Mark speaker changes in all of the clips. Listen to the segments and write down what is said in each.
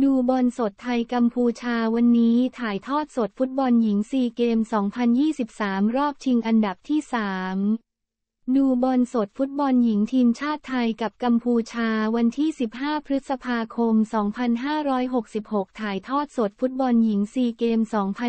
Speaker 1: ดูบอลสดไทยกัมพูชาวันนี้ถ่ายทอดสดฟุตบอลหญิงซีเกม 2023 รอบชิงอันดับที่ 3 ดูบอลสดฟุตบอลหญิงทีมชาติไทยกับกัมพูชาวันที่ 15 พฤษภาคม 2566 ถ่ายทอดสดฟุตบอลหญิงซีเกม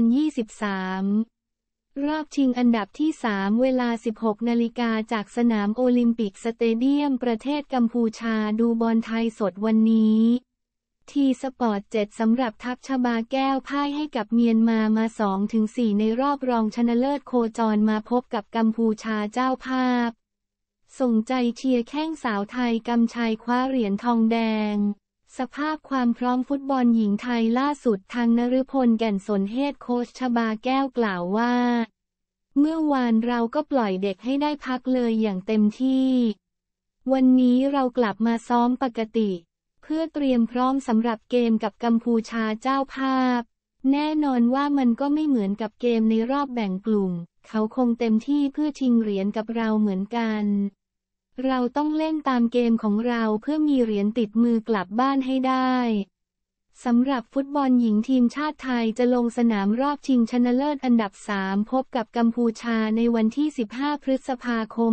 Speaker 1: 2023 รอบชิงอันดับที่ 3 เวลา 16 นาฬิกาจากสนามโอลิมปิกสเตเดียมประเทศกัมพูชาดูบอลไทยสดวันนี้ทีสปอร์ต 7 สำหรับทัพชบาแก้วพ่ายให้กับเมียนมามา 2-4 ในรอบรองชนะเลิศโคจรมาพบกับกัมพูชาเจ้าภาพส่งใจเชียร์แข้งสาวไทยกำชัยคว้าเหรียญทองแดงสภาพความพร้อมฟุตบอลหญิงไทยล่าสุดทางนฤพล แก่นสนเฮดโค้ชชบาแก้วกล่าวว่าเมื่อวานเราก็ปล่อยเด็กให้ได้พักเลยอย่างเต็มที่วันนี้เรากลับมาซ้อมปกติเพื่อเตรียมพร้อมสำหรับเกมกับกัมพูชาเจ้าภาพแน่นอนว่ามันก็ไม่เหมือนกับเกมในรอบแบ่งกลุ่มเขาคงเต็มที่เพื่อชิงเหรียญกับเราเหมือนกันเราต้องเล่นตามเกมของเราเพื่อมีเหรียญติดมือกลับบ้านให้ได้สำหรับฟุตบอลหญิงทีมชาติไทยจะลงสนามรอบชิงชนะเลิศอันดับ 3 พบกับกัมพูชาในวันที่ 15 พฤษภาคม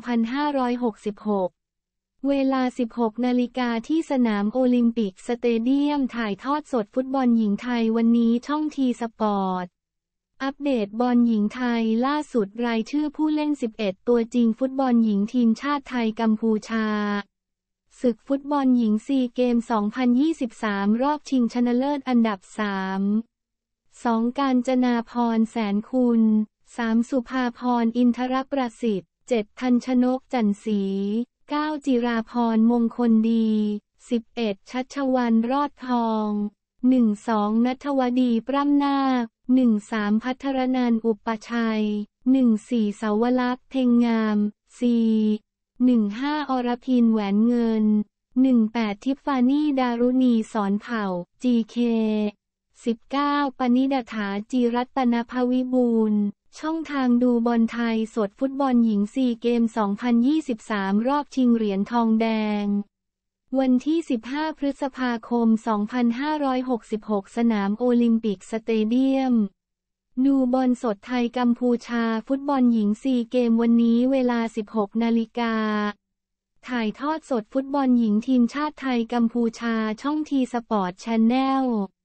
Speaker 1: 2566เวลา 16 นาฬิกาที่สนามโอลิมปิกสเตเดียมถ่ายทอดสดฟุตบอลหญิงไทยวันนี้ช่องทีสปอร์ตอัปเดตบอลหญิงไทยล่าสุดรายชื่อผู้เล่น 11 ตัวจริงฟุตบอลหญิงทีมชาติไทยกัมพูชาศึกฟุตบอลหญิงซีเกม 2023 รอบชิงชนะเลิศอันดับ 3 2 กาญจนาพรแสนคุณ 3 สุภาพรอินทรประสิทธิ์ 7 ทันชนกจันทร์ศรี9 จิราพรมงคลดี 11 ชัชวรรณรอดทอง 12 ณัฐวดีปล้ำนาค 13 ภัทรนันท์อุปชัย 14 เสาวลักษณ์เพ็งงาม 4 15 อรพินแหวนเงิน 18 ทิฟฟานี่ดารุณีสอนเผ่า GK 19 ปณิดาฐาจิรัตนภวิบูลย์ช่องทางดูบอลไทยสดฟุตบอลหญิงซีเกม 2023 รอบชิงเหรียญทองแดงวันที่ 15 พฤษภาคม 2566 สนามโอลิมปิกสเตเดียมดูบอลสดไทยกัมพูชาฟุตบอลหญิงซีเกมวันนี้เวลา 16 นาฬิกาถ่ายทอดสดฟุตบอลหญิงทีมชาติไทยกัมพูชาช่องทีสปอร์ตแชนแนล